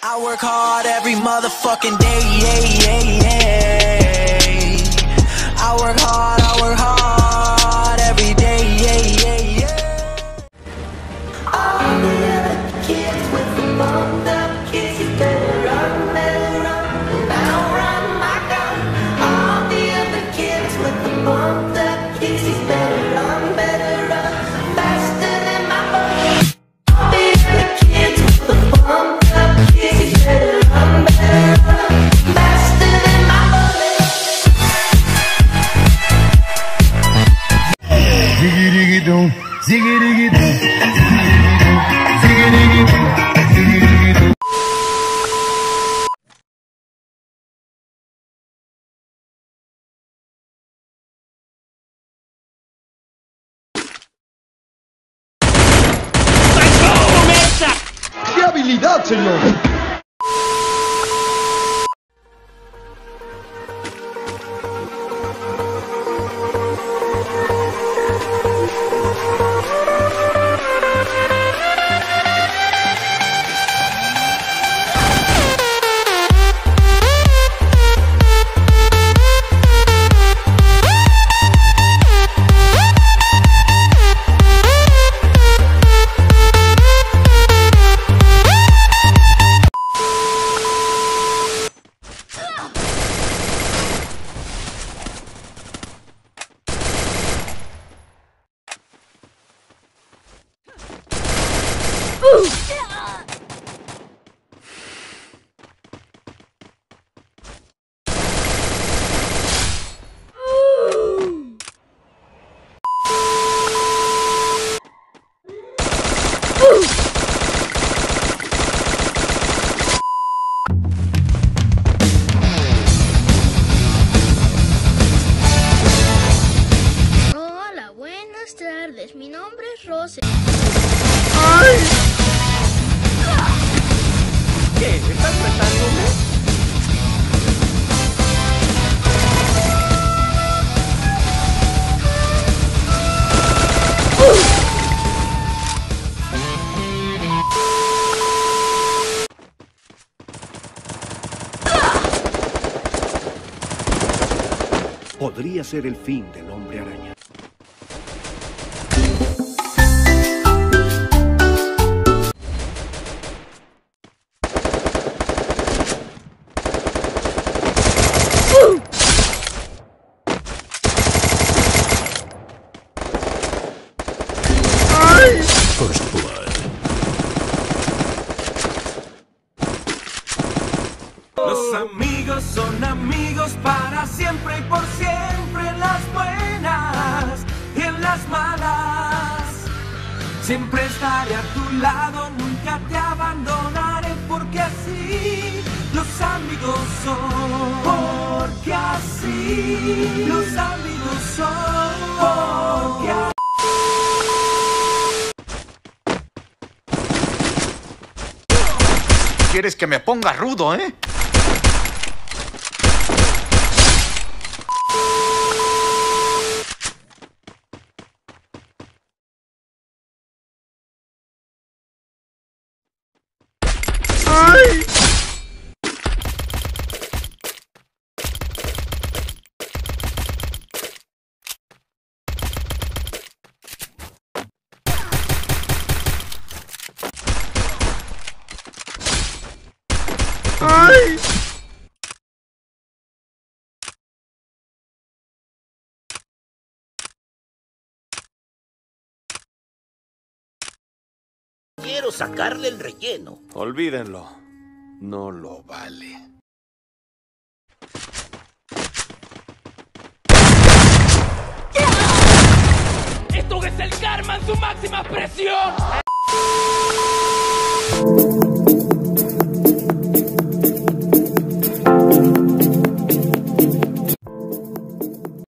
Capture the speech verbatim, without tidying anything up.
I work hard every motherfucking day, yeah, yeah, yeah. I work hard, I work hard every day, yeah, yeah, yeah. All the other kids with the bumped up kids, you better run, better run, now run my gun. All the other kids with the bumped up kids, you better run, better run, faster than my bullet. All the other kids with the bumped up kids, you better run, better run, faster than my bullet. Ziggy diggy doo, ziggy diggy doo, ziggy diggy doo, ziggy diggy doo. ¡Qué habilidad, señor! Hola, buenas tardes. Mi nombre es Rose. ¿Qué? ¿Estás retándome? Podría ser el fin del hombre araña. First blood. Los amigos son amigos para siempre y por siempre, en las buenas y en las malas. Siempre estaré a tu lado, nunca te abandonaré, porque así los amigos son. Porque así los amigos son. Porque así. ¿Quieres que me ponga rudo, eh? ¡Ay! Quiero sacarle el relleno. Olvídenlo. No lo vale. ¡Esto es el karma en su máxima expresión!